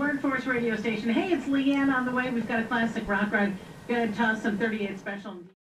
Workforce radio station. Hey, it's Leanne on the way. We've got a classic rock ride. Gonna toss some 38 special.